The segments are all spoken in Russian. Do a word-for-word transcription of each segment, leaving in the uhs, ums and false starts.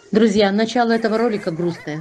Друзья, начало этого ролика грустное.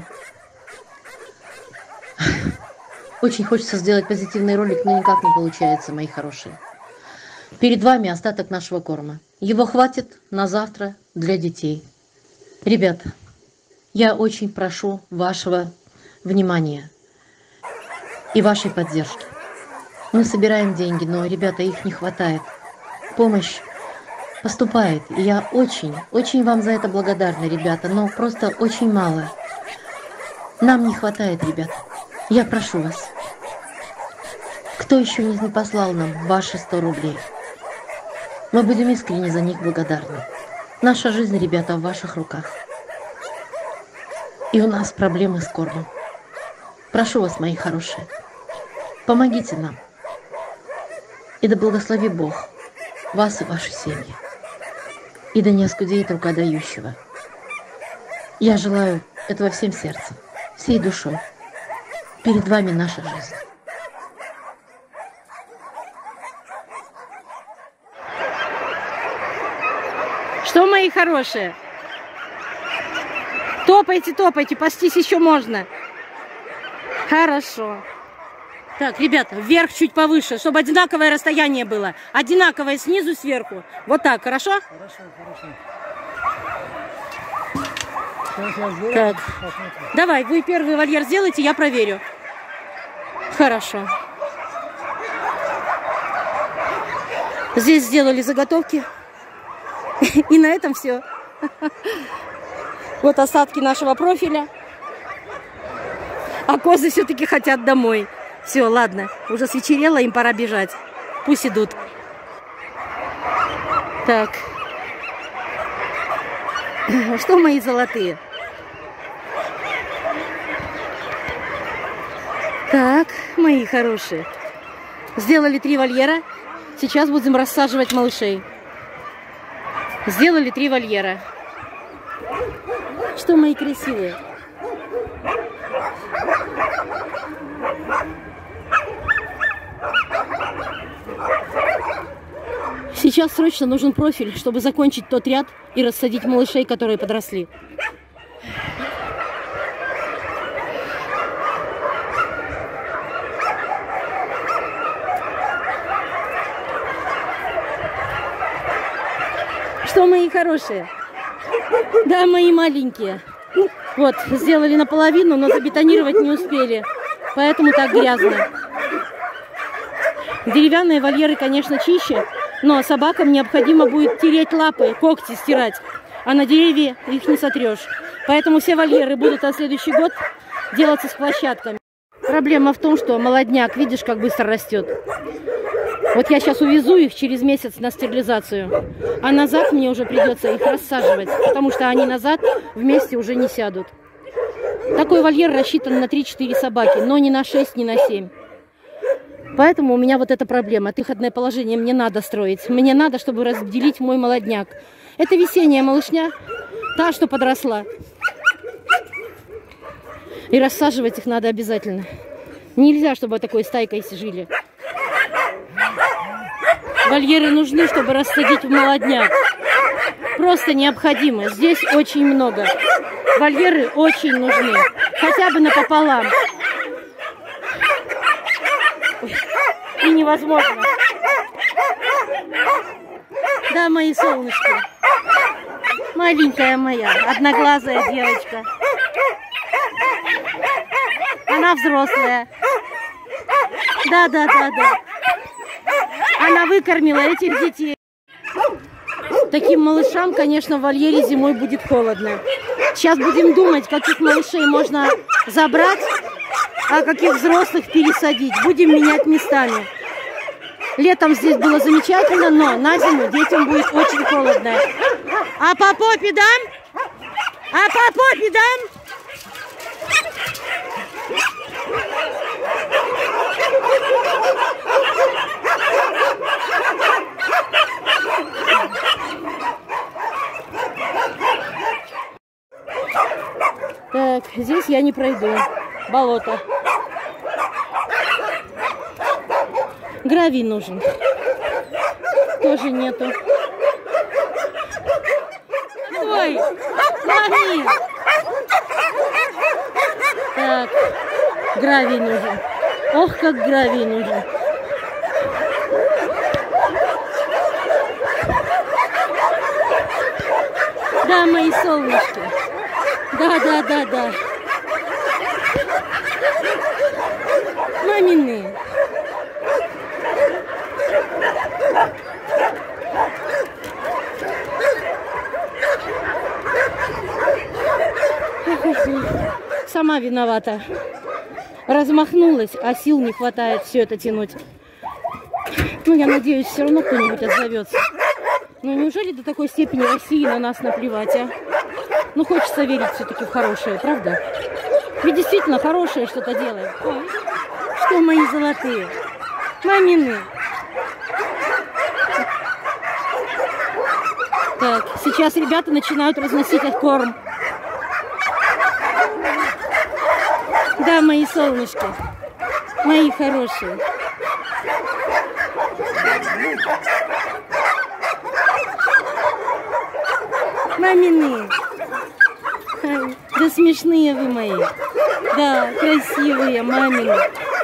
Очень хочется сделать позитивный ролик, но никак не получается, мои хорошие. Перед вами остаток нашего корма. Его хватит на завтра для детей. Ребята, я очень прошу вашего внимания и вашей поддержки. Мы собираем деньги, но, ребята, их не хватает. Помощь поступает. И я очень, очень вам за это благодарна, ребята, но просто очень мало. Нам не хватает, ребята. Я прошу вас. Кто еще не послал нам ваши сто рублей? Мы будем искренне за них благодарны. Наша жизнь, ребята, в ваших руках. И у нас проблемы с кормом. Прошу вас, мои хорошие, помогите нам. И да благослови Бог вас и ваши семьи. И да не оскудеет рука дающего. Я желаю этого всем сердцем, всей душой. Перед вами наша жизнь. Что, мои хорошие? Топайте, топайте, пастись еще можно. Хорошо. Так, ребята, вверх чуть повыше, чтобы одинаковое расстояние было. Одинаковое снизу, сверху. Вот так, хорошо? Хорошо, хорошо. Сейчас я сделаю, Так. посмотрим. Давай, вы первый вольер сделайте, я проверю. Хорошо. Здесь сделали заготовки. И на этом все. Вот осадки нашего профиля. А козы все-таки хотят домой. Все, ладно. Уже свечерело, им пора бежать. Пусть идут. Так. Что, мои золотые? Так, мои хорошие. Сделали три вольера. Сейчас будем рассаживать малышей. Сделали три вольера. Что, мои красивые? Сейчас срочно нужен профиль, чтобы закончить тот ряд и рассадить малышей, которые подросли. Что, мои хорошие? Да, мои маленькие. Вот, сделали наполовину, но забетонировать не успели. Поэтому так грязно. Деревянные вольеры, конечно, чище, но собакам необходимо будет тереть лапы, когти стирать. А на деревья их не сотрешь. Поэтому все вольеры будут на следующий год делаться с площадками. Проблема в том, что молодняк, видишь, как быстро растет. Вот я сейчас увезу их через месяц на стерилизацию, а назад мне уже придется их рассаживать, потому что они назад вместе уже не сядут. Такой вольер рассчитан на три-четыре собаки, но не на шесть, не на семь. Поэтому у меня вот эта проблема. Выходное положение мне надо строить. Мне надо, чтобы разделить мой молодняк. Это весенняя малышня, та, что подросла. И рассаживать их надо обязательно. Нельзя, чтобы такой стайкой жили. Вольеры нужны, чтобы рассадить в молодняк. Просто необходимо. Здесь очень много. Вольеры очень нужны. Хотя бы напополам. Ой, и невозможно. Да, мои солнышки. Маленькая моя, одноглазая девочка. Она взрослая. Да, да, да, да. Она выкормила этих детей. Таким малышам, конечно, в вольере зимой будет холодно. Сейчас будем думать, каких малышей можно забрать, а каких взрослых пересадить. Будем менять местами. Летом здесь было замечательно, но на зиму детям будет очень холодно. А по попе дам? А по попе дам? Так, здесь я не пройду. Болото. Гравий нужен. Тоже нету. Ой, Мами! Так, гравий нужен. Ох, как гравий нужен. Да, мои солнышки. Да, да, да, да. Мамины. Сама виновата. Размахнулась, а сил не хватает все это тянуть. Ну, я надеюсь, все равно кто-нибудь отзовется. Но неужели до такой степени России на нас наплевать, а? Ну, хочется верить все-таки в хорошее, правда? Ведь действительно хорошее что-то делаем. Ой, что мои золотые? Мамины. Так, сейчас ребята начинают разносить от корм. Да, мои солнышки, мои хорошие. Мамины. Ай, да смешные вы мои. Да, красивые мамины.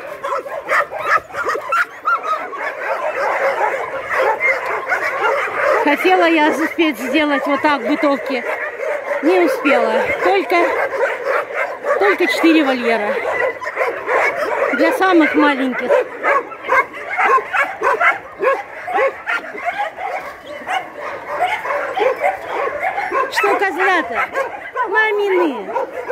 Хотела я успеть сделать вот так в бытовке. Не успела. Только, только четыре вольера. Для самых маленьких. Что козлята? Мамины.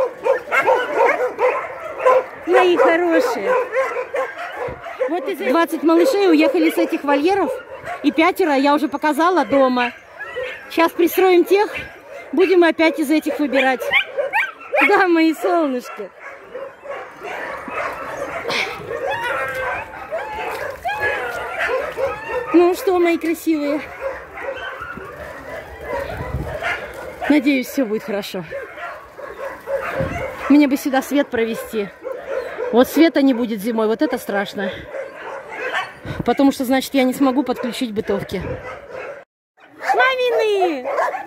Мои хорошие. Вот из двадцати малышей уехали с этих вольеров. И пятеро я уже показала дома. Сейчас пристроим тех. Будем опять из этих выбирать. Да, мои солнышки. Ну что, мои красивые? Надеюсь, все будет хорошо. Мне бы сюда свет провести. Вот света не будет зимой, вот это страшно. Потому что, значит, я не смогу подключить бытовки. Мамины!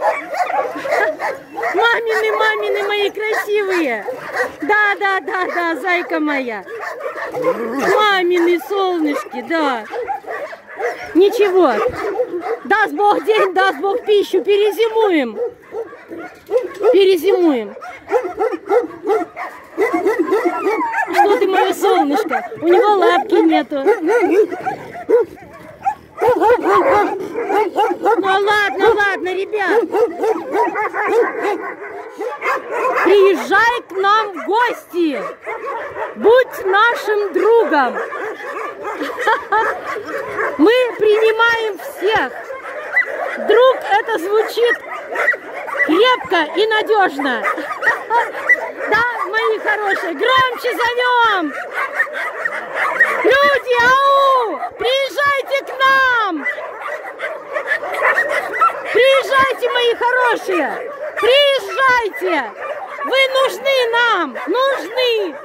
Мамины, мамины, мои красивые! Да, да, да, да, зайка моя! Мамины солнышки, да! Ничего! Даст Бог день, даст Бог пищу, перезимуем! Перезимуем! Что ты, мое солнышко? У него лапки нету. Ну ладно, ладно, ребят. Приезжай к нам в гости. Будь нашим другом. Мы принимаем всех. Друг, это звучит крепко и надежно. Да, мои хорошие, громче зовем! Люди, ау! Приезжайте к нам! Приезжайте, мои хорошие! Приезжайте! Вы нужны нам! Нужны!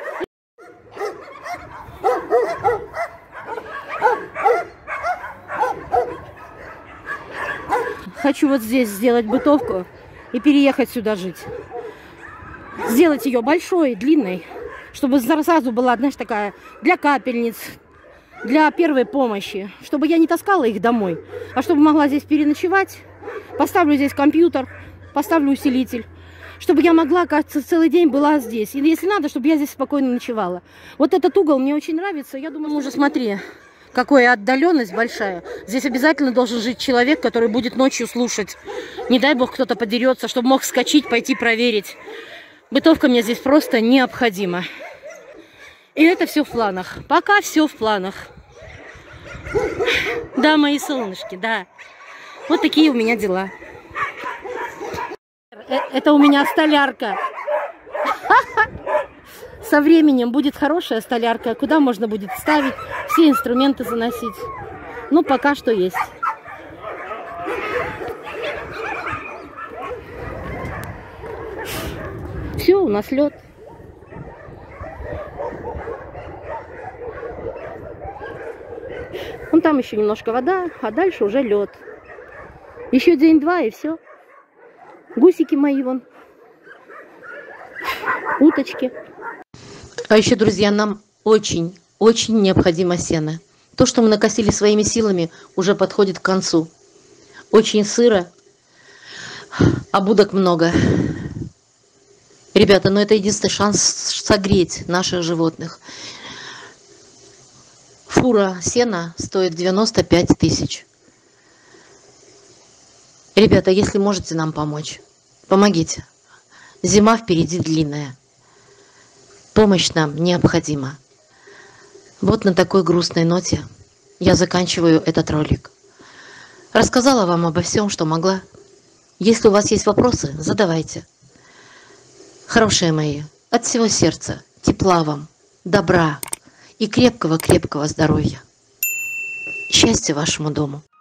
Хочу вот здесь сделать бытовку и переехать сюда жить. Сделать ее большой, длинной, чтобы сразу была, знаешь, такая для капельниц, для первой помощи, чтобы я не таскала их домой, а чтобы могла здесь переночевать. Поставлю здесь компьютер, поставлю усилитель, чтобы я могла, кажется, целый день была здесь. И если надо, чтобы я здесь спокойно ночевала. Вот этот угол мне очень нравится. Я думаю, уже смотри, какая отдаленность большая. Здесь обязательно должен жить человек, который будет ночью слушать. Не дай бог кто-то подерется, чтобы мог вскочить, пойти проверить. Бытовка мне здесь просто необходима. И это все в планах. Пока все в планах. Да, мои солнышки, да. Вот такие у меня дела. Это у меня столярка. Со временем будет хорошая столярка, куда можно будет ставить, все инструменты заносить. Ну, пока что есть. Все, у нас лед. Вон там еще немножко вода, а дальше уже лед. Еще день-два и все. Гусики мои вон уточки. А еще, друзья, нам очень, очень необходимо сено. То, что мы накосили своими силами, уже подходит к концу. Очень сыро, а будок много. Ребята, ну это единственный шанс согреть наших животных. Фура сена стоит девяносто пять тысяч. Ребята, если можете нам помочь, помогите. Зима впереди длинная. Помощь нам необходима. Вот на такой грустной ноте я заканчиваю этот ролик. Рассказала вам обо всем, что могла. Если у вас есть вопросы, задавайте. Хорошие мои, от всего сердца, тепла вам, добра и крепкого-крепкого здоровья. Счастья вашему дому.